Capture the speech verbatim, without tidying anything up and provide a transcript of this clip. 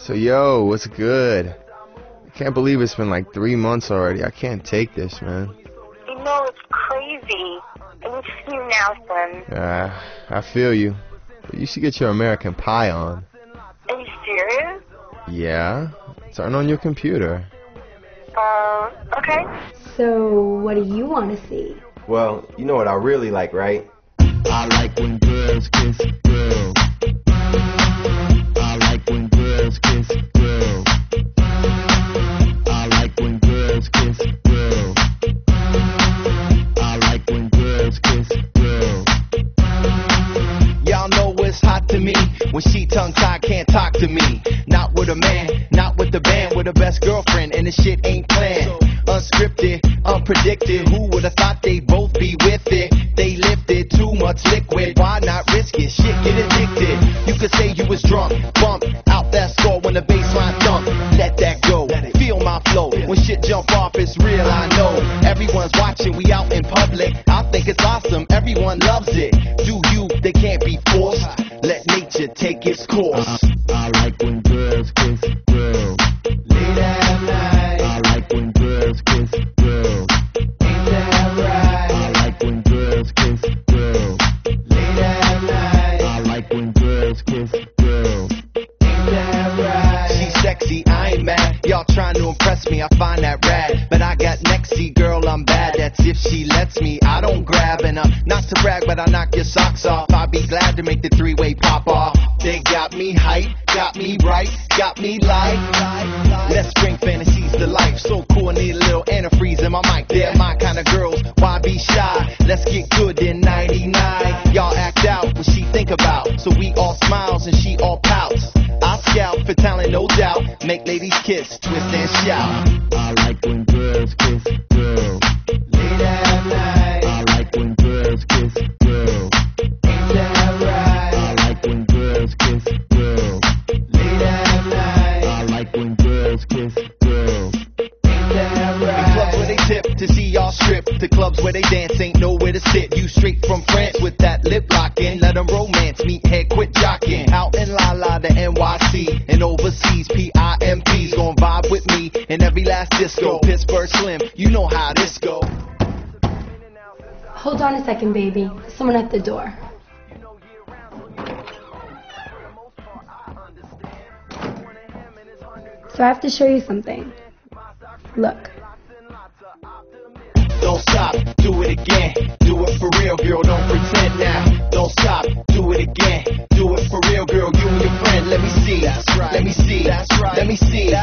So yo, what's good? I can't believe it's been like three months already. I can't take this, man. You know, it's crazy. I need to see you now, son. Uh, I feel you. But you should get your American Pie on. Are you serious? Yeah? Turn on your computer. Uh, okay. So, what do you want to see? Well, you know what I really like, right? I like when girls kiss girls. I like when girls kiss girls. I like when girls kiss girls. I like when girls kiss girls. Y'all know it's hot to me when she tongue-tied can't talk to me. Not with a man, not with the band, with the best girlfriend, and the shit ain't planned. Unscripted, unpredicted, who would've thought they'd both be with it? They lifted too much liquid, why not risk it? Shit, get addicted. You could say you was drunk, bump out that score when the bassline thump. Let that go, feel my flow. When shit jump off, it's real, I know. Everyone's watching, we out in public. I think it's awesome, everyone loves it. Do you, they can't be forced. Let nature take its course. I, I like when girls kiss girls. Late at night. I like when girls kiss girls. Ain't that right? I like when girls kiss girls. Late at night. I like when girls kiss girls. Ain't that right? She's sexy, I ain't mad. Y'all trying to impress me, I find that rad. But I got Nexie, girl, I'm bad. That's if she lets me, I don't grab. And uh, not to brag, but I knock your socks off. I'll be glad to make the three-way pop off. They got me hype, got me right, got me light. Let's bring fantasies to life. So cool, need a little antifreeze in my mic. They're my kind of girls, why be shy? Let's get good in ninety-nine. Y'all act out what she think about. So we all smiles and she all pouts. I scout for talent, no doubt. Make ladies kiss, twist and shout. I like when girls kiss girls. Late at night. I like when girls kiss girls. Ain't that right? I like when girls kiss girls. Late at night. I like when girls kiss girls. Ain't that right? The clubs where they tip to see y'all strip. The clubs where they dance ain't nowhere to sit. You straight from France with that lip locking. Let them romance, meet head, quit jocking. Out in La La, the N Y C. And overseas, P I M Ps. Gon' vibe with me in every last disco. Pittsburgh Slim, you know how this go. Hold on a second, baby. Someone at the door. So I have to show you something. Look. Don't stop, do it again. Do it for real, girl, don't pretend now. Don't stop, do it again. Do it for real, girl, you and your friend. Let me see, that's right. Let me see, that's right. Let me see.